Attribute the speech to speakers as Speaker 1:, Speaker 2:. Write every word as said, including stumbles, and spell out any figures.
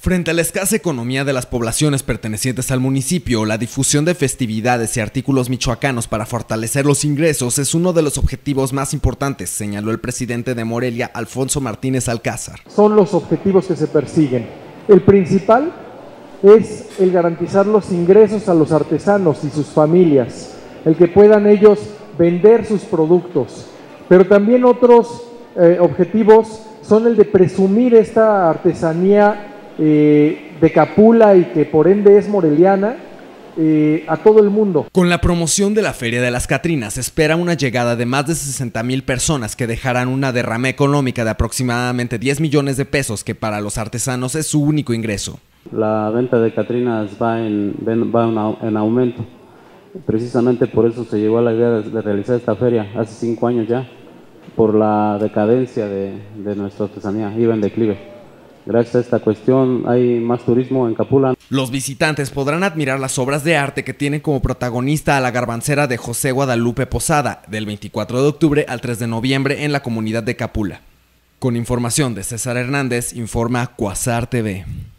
Speaker 1: Frente a la escasa economía de las poblaciones pertenecientes al municipio, la difusión de festividades y artículos michoacanos para fortalecer los ingresos es uno de los objetivos más importantes, señaló el presidente de Morelia, Alfonso Martínez Alcázar.
Speaker 2: Son los objetivos que se persiguen. El principal es el garantizar los ingresos a los artesanos y sus familias, el que puedan ellos vender sus productos, pero también otros eh, objetivos son el de presumir esta artesanía Eh, de Capula y que por ende es moreliana eh, a todo el mundo.
Speaker 1: Con la promoción de la Feria de las Catrinas se espera una llegada de más de sesenta mil personas que dejarán una derrama económica de aproximadamente diez millones de pesos, que para los artesanos es su único ingreso.
Speaker 3: La venta de Catrinas va en, va en aumento, precisamente por eso se llegó a la idea de realizar esta feria hace cinco años ya, por la decadencia de, de nuestra artesanía, iba en declive. Gracias a esta cuestión hay más turismo en Capula.
Speaker 1: Los visitantes podrán admirar las obras de arte que tienen como protagonista a la garbancera de José Guadalupe Posada, del veinticuatro de octubre al tres de noviembre en la comunidad de Capula. Con información de César Hernández, informa Cuasar T V.